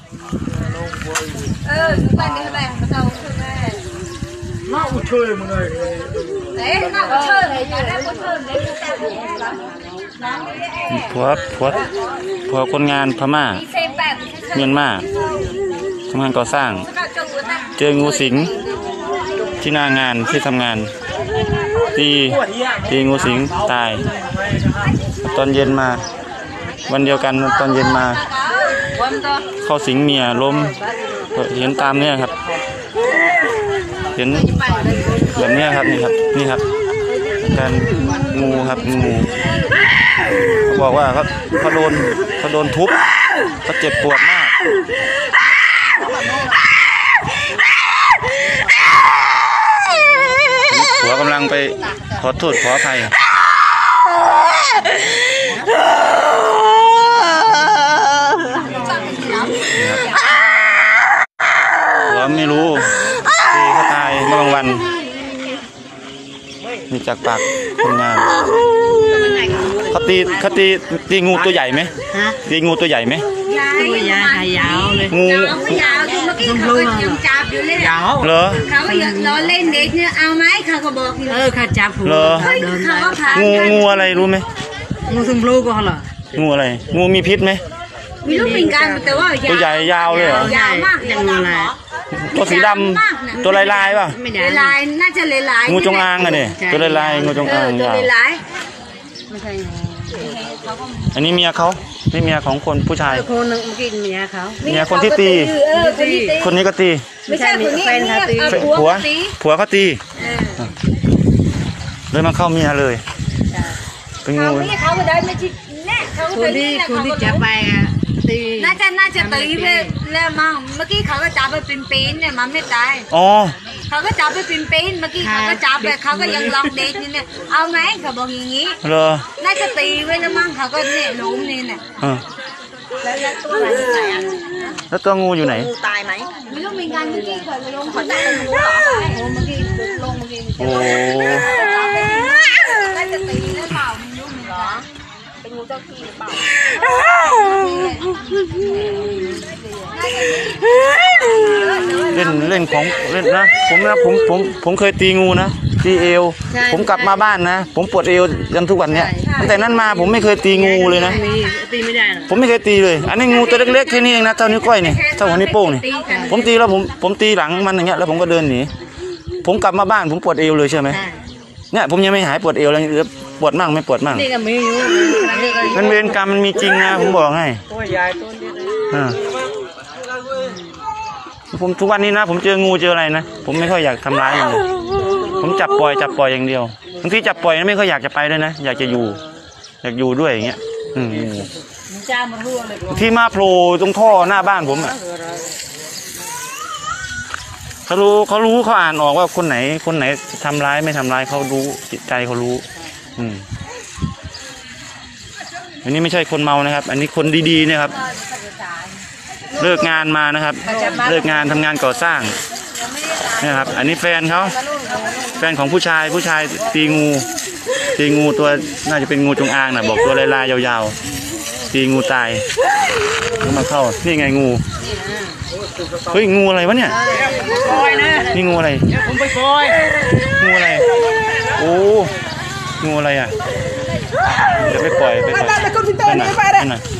bạn đi về đâu về nó chơi mà này đấy nó chơi này giờ đang có chơi đấy ผัวคนงานพม่าเมียนมาทำงานก่อสร้างเจองูสิงที่หน้างานที่ทำงานตีงูสิงตายตอนเย็นมาวันเดียวกันตอนเย็นมาเข้าสิงเมียล้มเห็นตามเนี่ยครับเห็นแบบนี้ครับนี่ครับการงูครับงูบอกว่าเขาโดนทุบเขาเจ็บปวดมากผัวกำลังไปขอโทษขออภัยผัวไม่รู้ตีเขาตายเมื่อกลางวันนี่จากปากคนงานเขาตีงูตัวใหญ่ไหมตีงูตัวใหญ่ไหมตัวใหญ่ยาวเลยงูยาวคือเมื่อกี้เขาก็ยังจับอยู่เลยยาวเหรอเขาก็ยังล้อเล่นเด็กเนี่ยเอาไหมเขาก็บอกอยู่เขาจับหัวเหรองูอะไรรู้ไหมงูซุ่มลูกก็เหรองูอะไรงูมีพิษไหมไม่รู้เหมือนกันแต่ว่าตัวใหญ่ยาวเลยเหรอยาวมากอย่างอะไรตัวสีดำตัวลายป่ะลายน่าจะลายงูจงอางอะเนี่ยตัวลายงูจงอางตัวยลายอันนี้เมียเขานี่เมียของคนผู้ชายคนนึงเมื่อกี้เมียเขาเมียคนที่ตีคนนี้ก็ตีไม่ใช่คนนี้ผัวเขาตีเลยมาเข้าเมียเลยเป็นงูเขาก็ได้ไม่ใช่แน่เขาก็ตีคนที่จะไปตีน่าจะตีไปแล้วมั้งเมื่อกี้เขาก็จับไปเป็นเนี่ยมันไม่ตายอ๋อเขาก็จับไปเป็นเมื่อกี้เขาก็จับไปเขาก็ยังลองเด็กนี่เนี่ยเอาไหมเขาบอกอย่างนี้เหรอน่าจะตีไว้แล้วมั้งเขาก็เนี่ยล้มนี่เนี่ยแล้วตัวอะไรแล้วตัวงูอยู่ไหนงูตายไหมไม่รู้มีการเมื่อกี้เขาลงเขาตายงูเหรอเมื่อกี้ลงเมื่อกี้โอ้น่าจะตีหรือเปล่าไม่รู้เหรอเป็นงูเจ้าที่หรือเปล่าเล่นของเล่นนะผมเคยตีงูนะตีเอวผมกลับมาบ้านนะผมปวดเอวยันทุกวันเนี้ยตั้งแต่นั้นมาผมไม่เคยตีงูเลยนะผมไม่เคยตีเลยอันนี้งูตัวเล็กๆแค่นี้เองนะเท่านิ้วก้อยนี่เท่าหัวนิ้วโป้งนี่ผมตีแล้วผมตีหลังมันอย่างเงี้ยแล้วผมก็เดินหนีผมกลับมาบ้านผมปวดเอวเลยใช่ไหมเนี่ยผมยังไม่หายปวดเอวเลยปวดมากไม่ปวดมากมันเวรกรรมมันมีจริงนะผมบอกให้ผมทุกวันนี้นะผมเจองูเจออะไรนะผมไม่ค่อยอยากทำร้ายมันเลยผมจับปล่อยอย่างเดียวบางทีจับปล่อยไม่ค่อยอยากจะไปด้วยนะอยากจะอยู่ด้วยอย่างเงี้ยที่มาโผล่ตรงท่อหน้าบ้านผมอ่ะเขารู้เขาอ่านออกว่าคนไหนทำร้ายไม่ทำร้ายเขารู้จิตใจเขารู้อันนี้ไม่ใช่คนเมานะครับอันนี้คนดีๆนะครับเลิกงานมานะครับเลิกงานทำงานก่อสร้างนี่ครับอันนี้แฟนของผู้ชายตีงูตัวน่าจะเป็นงูจงอางนะบอกตัวลายๆยาวๆตีงูตายแล้วมาเข้านี่ไงงูเฮ้ยงูอะไรวะเนี่ยนี่งูอะไรงูอะไรโอ้งูอะไรอ่ะจะไปปล่อยนั่น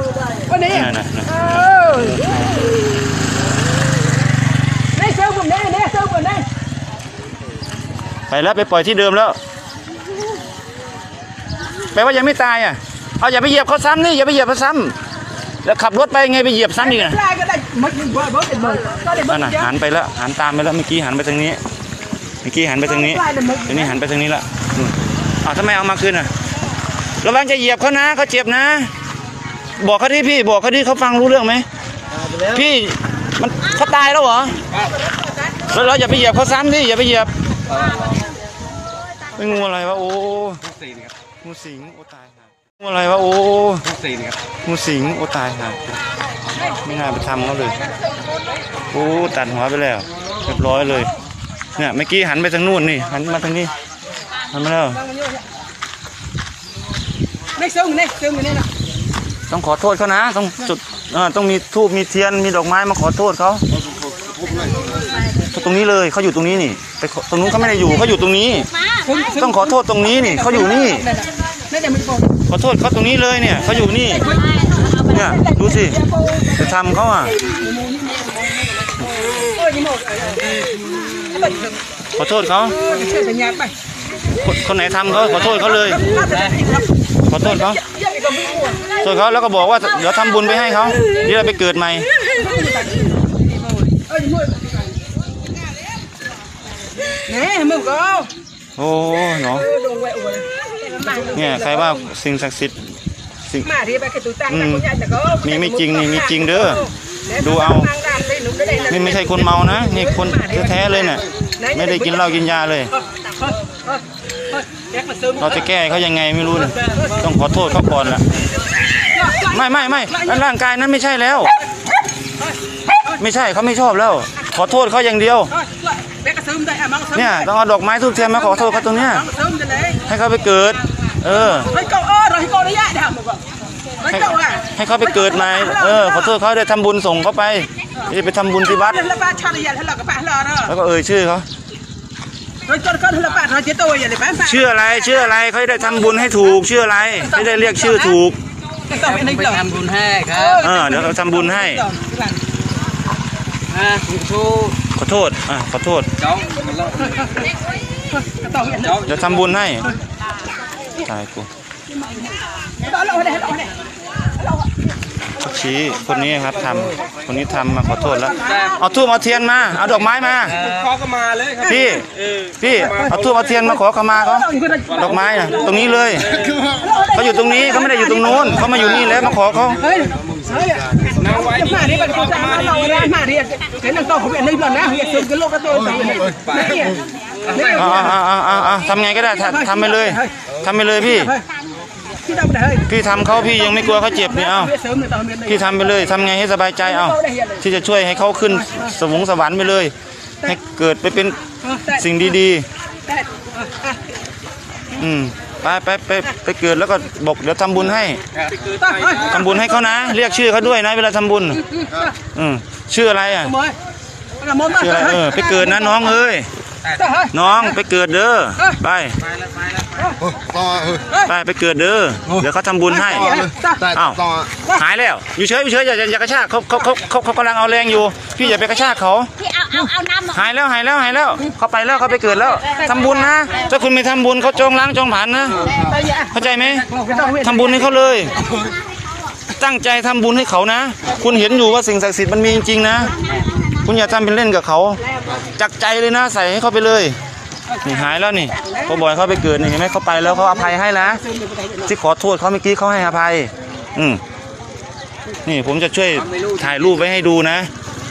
ไปแล้วไปปล่อยที่เดิมแล้วแปลว่ายังไม่ตายอ่ะเอาอย่าไปเหยียบเขาซ้ำนี่อย่าไปเหยียบเขาซ้ำแล้วขับรถไปไงไปเหยียบซ้ำอีกนะนั่นน่ะหันไปแล้วหันตามไปแล้วเมื่อกี้หันไปทางนี้ทีนี้หันไปทางนี้ละทำไมเอามาคืนอ่ะระวังจะเหยียบเขานะเขาเจ็บนะบอกเขาที่พี่บอกเขาที่เขาฟังรู้เรื่องไหมพี่มันเขาตายแล้วเหรอแล้วเราอย่าไปเหยียบเขาซ้ำดิอย่าไปเหยียบเป็นงูอะไรวะโอ้งูสิงโอ้ตายงูอะไรวะโอ้งูสิงโอ้ตายหายไม่น่าไปทำเขาเลยโอ้ตัดหัวไปแล้วเรียบร้อยเลยเนี่ยเมื่อกี้หันไปทางนู่นนี่หันมาทางนี้หันมาแล้วต้องขอโทษเขานะต้องจุดต้องมีธูปมีเทียนมีดอกไม้มาขอโทษเขาตรงนี้เลยเขาอยู่ตรงนี้นี่ไปตรงนู้นเขาไม่ได้อยู่เขาอยู่ตรงนี้ต้องขอโทษตรงนี้นี่เขาอยู่นี่ขอโทษเขาตรงนี้เลยเนี่ยเขาอยู่นี่เนี่ยดูสิจะทำเขาอ่ะขอโทษเขาคนไหนทำเขาขอโทษเขาเลยขอโทษเขาโทษเขาแล้วก็บอกว่าเดี๋ยวทำบุญไปให้เขาเดี๋ยวไปเกิดใหม่โอ้เนาะเนี่ยใครว่าสิ่งศักดิ์สิทธิ์มีไม่จริงนี่มีจริงเด้อดูเอานี่ไม่ใช่คนเมานะนี่คนแท้ๆเลยเนี่ยไม่ได้กินเหล้ากินยาเลยเราจะแก้เขายังไงไม่รู้นะต้องขอโทษเขาก่อนล่ะไม่ร่างกายนั้นไม่ใช่แล้วไม่ใช่เขาไม่ชอบแล้วขอโทษเขาอย่างเดียวเนี่ยต้องเอาดอกไม้ทูบเทียนมาขอโทษเขาตรงเนี้ยให้เขาไปเกิดให้เขาไปเกิดใหม่ขอโทษเขาได้ทำบุญส่งเขาไปไปทำบุญที่วัดแล้วก็ชื่อเขาชื่ออะไรเขาได้ทำบุญให้ถูกชื่ออะไรไม่ได้เรียกชื่อถูกไปทำบุญให้ครับเดี๋ยวเราทำบุญให้ขอโทษขอโทษจะทำบุญให้ตายกูชี้คนนี้ครับคนนี้ทำมาขอโทษแล้วเอาทูบเอาเทียนมาเอาดอกไม้มาขอขมาเลยครับพี่เอาทูบเอาเทียนมาขอขมาเขาดอกไม้นะตรงนี้เลยเขาอยู่ตรงนี้เขาไม่ได้อยู่ตรงโน้นเขามาอยู่นี่แล้วมาขอเขานางไว้ดีขอขมาดีทำไงก็ได้ทำไปเลยพี่ทำเขาพี่ยังไม่กลัวเขาเจ็บเนี่ยพี่ทำไปเลยทำไงให้สบายใจที่จะช่วยให้เขาขึ้นสวรรค์ไปเลยให้เกิดไปเป็นสิ่งดีๆไปเกิดแล้วก็บอกเดี๋ยวทำบุญให้เขานะเรียกชื่อเขาด้วยนะเวลาทำบุญชื่ออะไรชื่ออะไรไปเกิดนะน้องน้องไปเกิดเด้อไปเกิดเด้อเดี๋ยวเขาทำบุญให้หายแล้วอยู่เฉยอย่ากระชากเขากำลังเอาแรงอยู่พี่อย่าไปกระชากเขาหายแล้วเขาไปแล้วเขาไปเกิดแล้วทำบุญนะถ้าคุณไม่ทำบุญเขาจองล้างจองผ่านนะเข้าใจไหมทำบุญให้เขาเลยตั้งใจทำบุญให้เขานะคุณเห็นอยู่ว่าสิ่งศักดิ์สิทธิ์มันมีจริงๆนะคุณอย่าทำเป็นเล่นกับเขาจักใจเลยนะใส่ให้เขาไปเลยนี่หายแล้วนี่เขาบอกเขาไปเกิดนี่เห็นไหมเขาไปแล้วเขาอภัยให้นะที่ขอโทษเขาเมื่อกี้เขาให้อภัยนี่ผมจะช่วยถ่ายรูปไว้ให้ดูนะ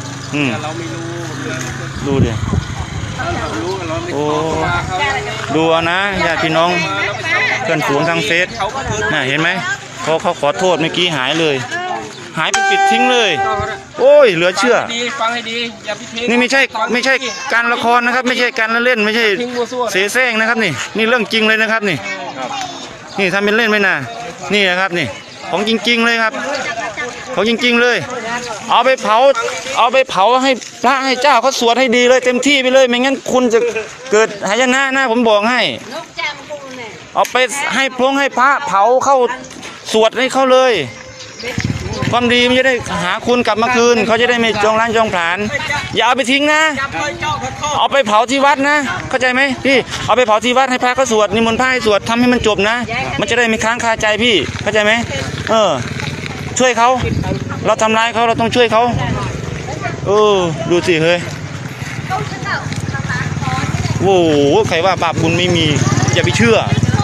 ดูดิโอ้ดูเอานะญาติพี่น้องเพื่อนฝูงทางเฟซน่ะเห็นไหมเขาขอโทษเมื่อกี้หายเลยหายไปปิดทิ้งเลยโอ้ยเหลือเชื่อนี่ไม่ใช่การละครนะครับไม่ใช่การเล่นไม่ใช่เสแสร้งนะครับนี่เรื่องจริงเลยนะครับนี่ทำเป็นเล่นไหมนะนี่นะครับนี่ของจริงๆเลยครับของจริงๆเลยเอาไปเผาให้พระให้เจ้าเขาสวดให้ดีเลยเต็มที่ไปเลยไม่งั้นคุณจะเกิดหายนะผมบอกให้เอาไปให้พระเผาเข้าสวดให้เขาเลยความดีมันจะได้หาคุณกลับมาคืนเขาจะได้ไม่จองล้างจองผลาญอย่าเอาไปทิ้งนะเอาไปเผาที่วัดนะเข้าใจไหมพี่เอาไปเผาที่วัดให้พระเขาสวดนิมนต์พระให้สวดทำให้มันจบนะมันจะได้ไม่ค้างคาใจพี่เข้าใจไหมช่วยเขาเราทำร้ายเขาเราต้องช่วยเขาดูสิเฮ้ยโอ้โหใครว่าบาปบุญไม่มีอย่าไปเชื่อ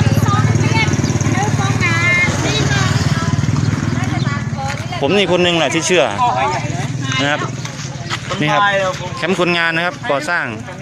ผมนี่คนหนึ่งแหละที่เชื่อนะครับนี่ครับแคมป์คนงานนะครับก่อสร้าง